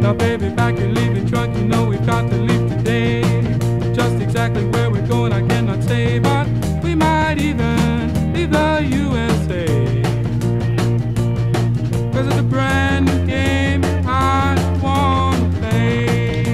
Now baby, pack your leaving trunk, you know we've got to leave today. Just exactly where we're going I cannot say, but we might even leave the USA. 'Cause it's a brand new game I wanna play.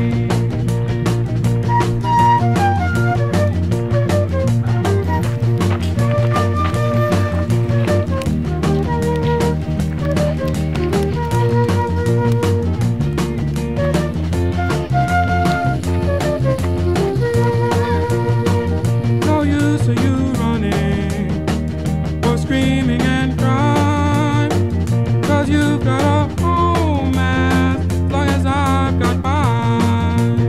No use of you running or screaming and crying, 'cause you've got a home as long as I've got mine.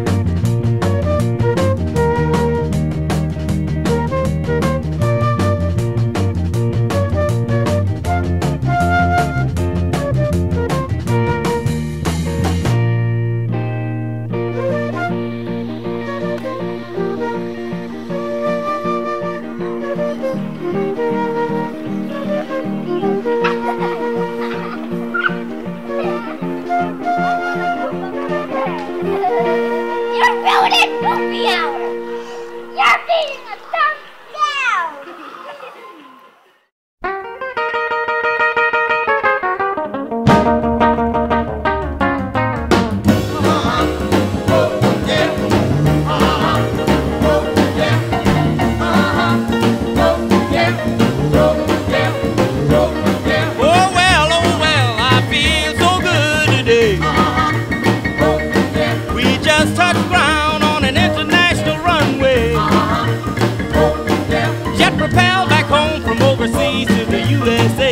You're ruining movie hour! You're beating a thumbs down! Oh well, I feel so good today. We just touched ground on an international runway. Jet propelled back home from overseas to the USA.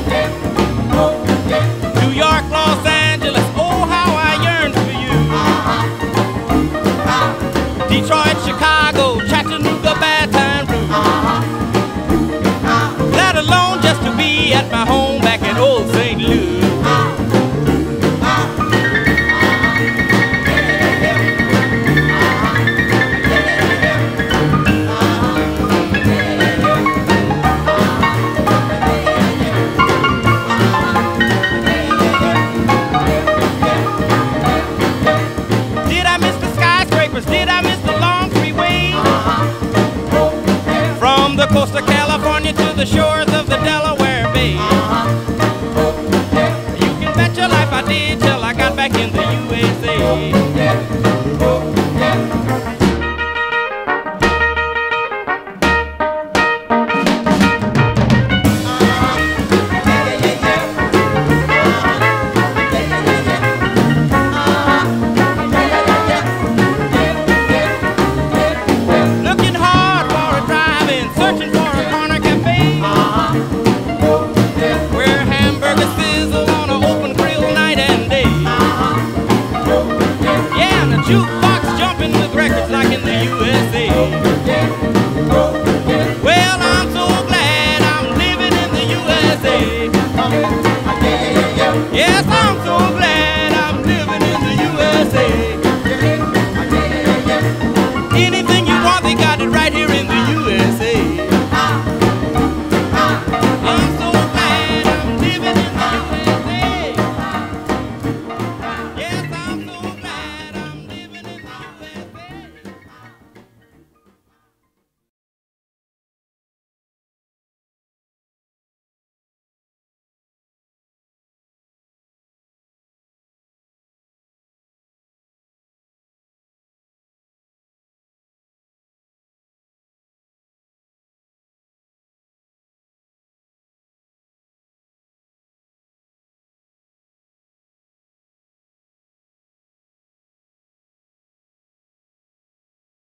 New York, Los Angeles, oh how I yearn for you. Detroit, Chicago, Chattanooga, Baton Rouge. Let alone just to be at my home back in old St. Louis. Did I miss the skyscrapers? Did I miss the long freeway? From the coast of California to the shores of the Delaware Bay. You can bet your life I did till I got back in the USA.